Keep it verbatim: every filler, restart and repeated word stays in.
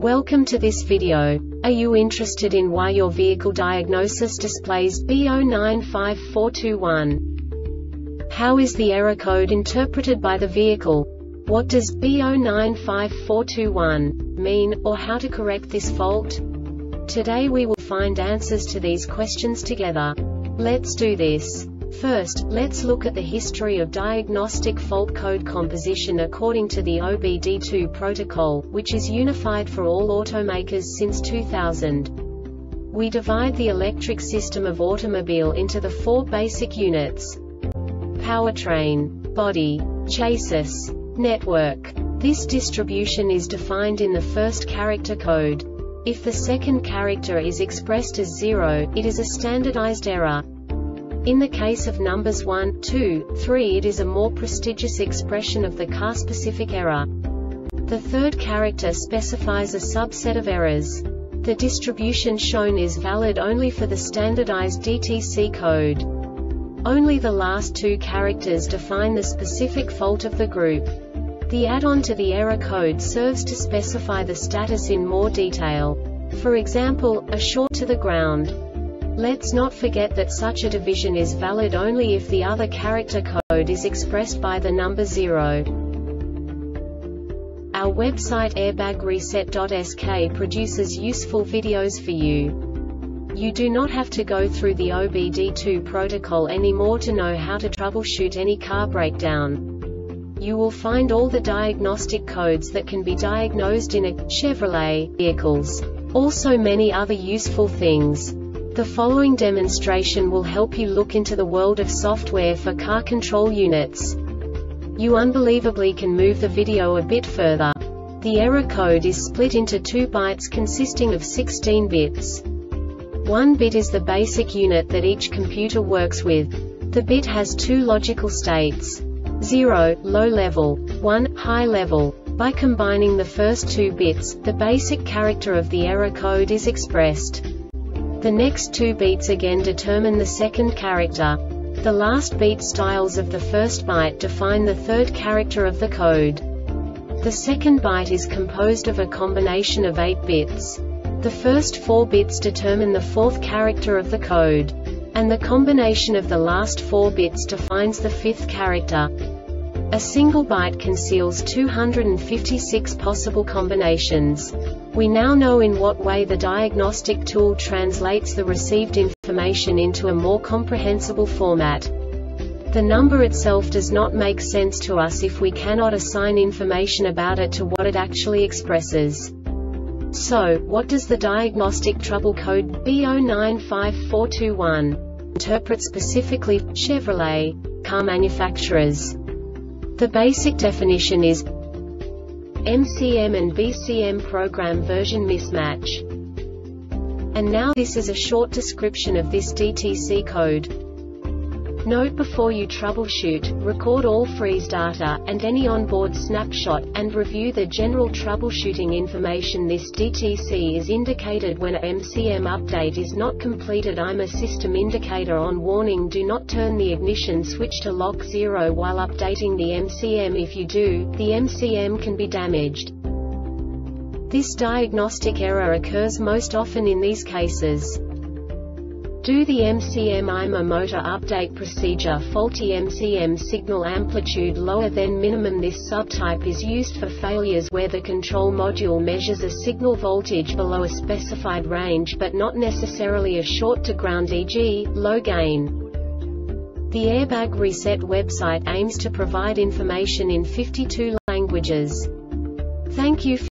Welcome to this video. Are you interested in why your vehicle diagnosis displays B zero nine five four two one? How is the error code interpreted by the vehicle? What does B zero nine five four two one mean, or how to correct this fault? Today we will find answers to these questions together. Let's do this. First, let's look at the history of diagnostic fault code composition according to the O B D two protocol, which is unified for all automakers since two thousand. We divide the electric system of automobile into the four basic units: powertrain, body, chassis, network. This distribution is defined in the first character code. If the second character is expressed as zero, it is a standardized error. In the case of numbers one, two, three, it is a more prestigious expression of the car-specific error. The third character specifies a subset of errors. The distribution shown is valid only for the standardized D T C code. Only the last two characters define the specific fault of the group. The add-on to the error code serves to specify the status in more detail. For example, a short to the ground. Let's not forget that such a division is valid only if the other character code is expressed by the number zero. Our website airbag reset dot S K produces useful videos for you. You do not have to go through the O B D two protocol anymore to know how to troubleshoot any car breakdown. You will find all the diagnostic codes that can be diagnosed in a Chevrolet vehicles. Also many other useful things. The following demonstration will help you look into the world of software for car control units. You unbelievably can move the video a bit further. The error code is split into two bytes consisting of sixteen bits. One bit is the basic unit that each computer works with. The bit has two logical states: zero, low level, one, high level. By combining the first two bits, the basic character of the error code is expressed. The next two beats again determine the second character. The last beat styles of the first byte define the third character of the code. The second byte is composed of a combination of eight bits. The first four bits determine the fourth character of the code. And the combination of the last four bits defines the fifth character. A single byte conceals two hundred fifty-six possible combinations. We now know in what way the diagnostic tool translates the received information into a more comprehensible format. The number itself does not make sense to us if we cannot assign information about it to what it actually expresses. So, what does the diagnostic trouble code B zero nine five four two one interpret specifically for Chevrolet car manufacturers? The basic definition is M C M and B C M program version mismatch. And now this is a short description of this D T C code. Note: before you troubleshoot, record all freeze data, and any onboard snapshot, and review the general troubleshooting information. This D T C is indicated when a M C M update is not completed. I'm a system indicator on. Warning: do not turn the ignition switch to lock zero while updating the M C M. If you do, the M C M can be damaged. This diagnostic error occurs most often in these cases: do the M C M I M A motor update procedure, faulty M C M signal amplitude lower than minimum. This subtype is used for failures where the control module measures a signal voltage below a specified range but not necessarily a short to ground, for example, low gain. The Airbag Reset website aims to provide information in fifty-two languages. Thank you for